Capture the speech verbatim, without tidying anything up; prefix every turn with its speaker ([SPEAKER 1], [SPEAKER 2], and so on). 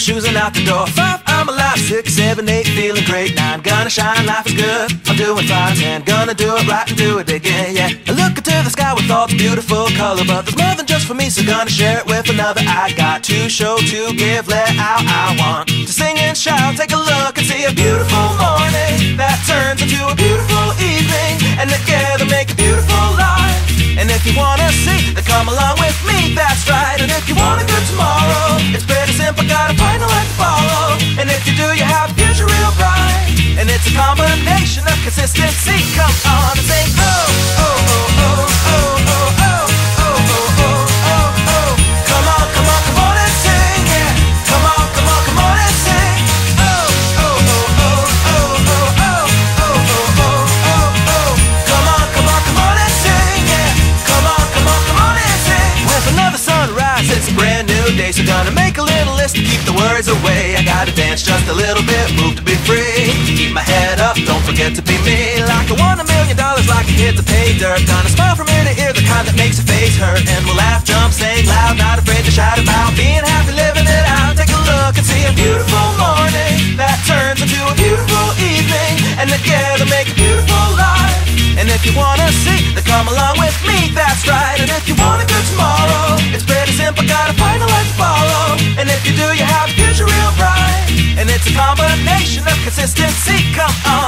[SPEAKER 1] shoes and out the door. Five, I'm alive. Six, seven, eight, feeling great. Nine, gonna shine, life is good. I'm doing fine. Ten, gonna do it right and do it again, yeah. I look into the sky with all the beautiful color, but there's more than just for me, so gonna share it with another. I got to show, to give, let out. I want to sing and shout. Take a look and see a beautiful morning that turns into a beautiful evening, and together make a beautiful life. And if you wanna see, then come along with me, that's right. And if you want a good tomorrow, it's pretty simple, got a final life to follow. And if you do, you have a future real bright. And it's a combination of consistency. Come on and sing, oh, oh, oh, oh, oh, oh, oh, oh, oh, oh, oh, oh. Come on, come on, come on and sing, yeah. Come on, come on, come on and sing. Oh, oh, oh, oh, oh, oh, oh, oh, oh, oh, oh, oh. Come on, come on, come on and sing, yeah. Come on, come on, come on and sing. With another sunrise, it's a brand new day, so gonna make a little list to keep the worries away. I gotta dance just a little bit, move to be free. Keep my head up, don't forget to be me. Like I won a million dollars, like a hit to pay dirt. Gonna smile from ear to ear, the kind that makes your face hurt. And we'll laugh, jump, sing loud, not afraid to shout about being happy, living it out. Take a look and see a beautiful morning that turns into a beautiful evening, and together make a beautiful life. And if you wanna see, then come along with me, that's right. And if you want a good tomorrow, it's pretty simple, got a final life to follow. And if you do, you have a future real bright. And it's a combination of consistency, come on.